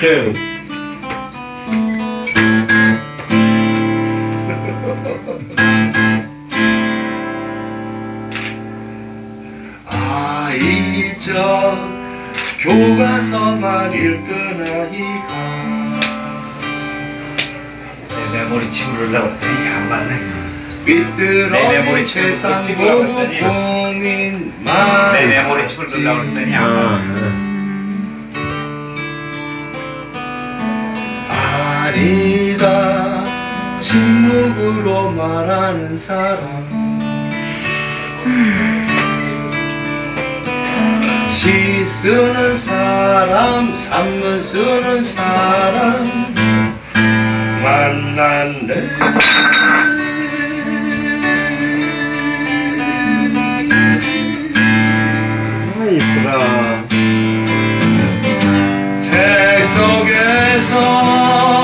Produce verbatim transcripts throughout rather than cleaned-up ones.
네. 아, 이저 교과서만 읽던 아이가 내 메모리 치우려고 했더니 안 맞네. 삐뚤어진 세상 보고 고민 많아. 내 메모리 치우려고 했더니 안 맞네. 아니다 침묵으로 말하는 사람 시 쓰는 사람 산문 쓰는 사람 만났네. 아, 이쁘다. 책 속에서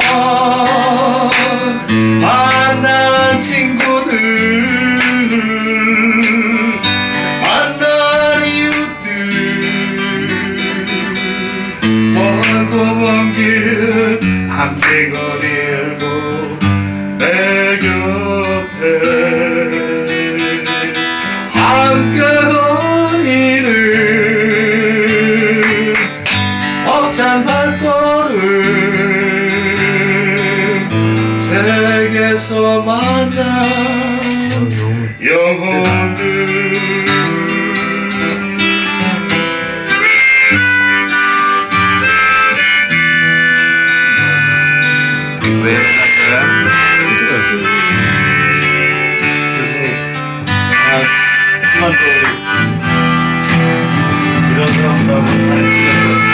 만난 친구들 만난 이웃들 멀고 먼 길 함께 거닐고 내 곁에 함께 거니는 벅찬 발걸음 세계에서 만난 영혼들 왜 그랬어요? 아, 그만 또 이런 사람들하고 잘 지내고.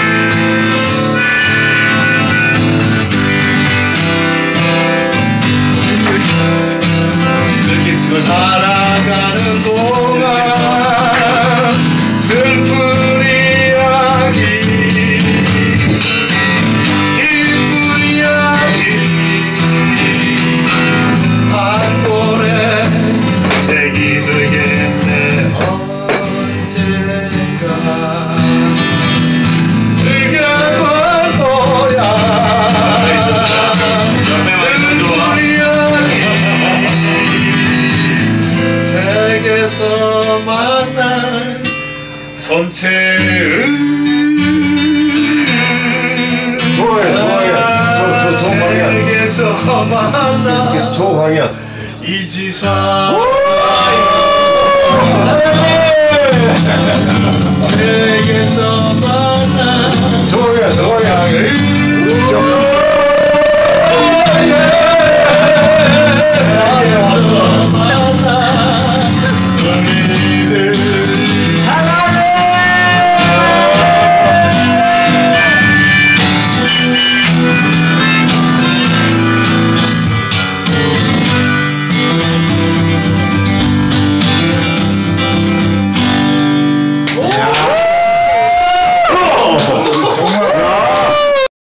이렇게 찍어 살아가는 동안 슬픈 이야기 기쁜 이야기 한 권에 책이 되겠네 언젠가 즐겨볼 거야 책에서 만난 손채은 좋아요, 좋아요. 저, 저, 좋은 방이야. 책에서 만난 좋은 방이야. 이지사 책에서 만난 좋아요.